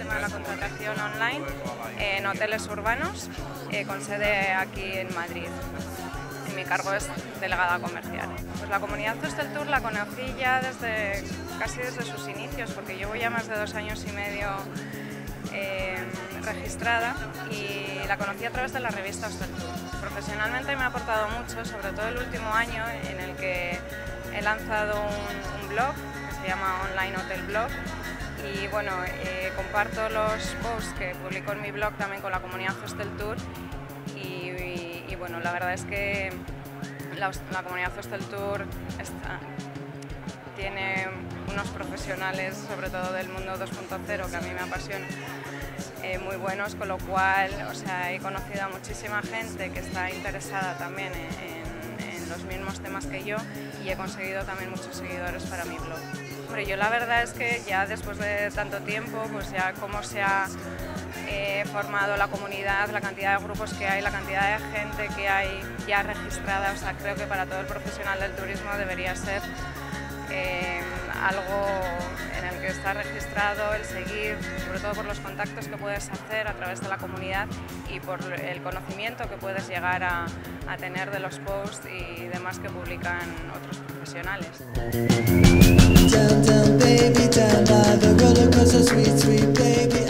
tema de la contratación online en hoteles urbanos con sede aquí en Madrid. Mi cargo es delegada comercial. Pues la comunidad Hostel Tour la conocí ya casi desde sus inicios, porque llevo ya más de 2 años y medio registrada y la conocí a través de la revista Hostel Tour. Profesionalmente me ha aportado mucho, sobre todo el último año en el que he lanzado un blog que se llama Online Hotel Blog y bueno, comparto los posts que publico en mi blog también con la comunidad Hostel Tour y bueno, la verdad es que la comunidad Hostel Tour tiene unos profesionales, sobre todo del mundo 2.0, que a mí me apasiona, muy buenos, con lo cual he conocido a muchísima gente que está interesada también en los mismos temas que yo y he conseguido también muchos seguidores para mi blog. Hombre, yo la verdad es que ya después de tanto tiempo, pues ya cómo se ha formado la comunidad, la cantidad de grupos que hay, la cantidad de gente que hay ya registrada, creo que para todo el profesional del turismo debería ser algo en el que está registrado, el seguir, sobre todo por los contactos que puedes hacer a través de la comunidad y por el conocimiento que puedes llegar a tener de los posts y demás que publican otros profesionales. Down, down, baby, down by the roller coaster, sweet, sweet baby.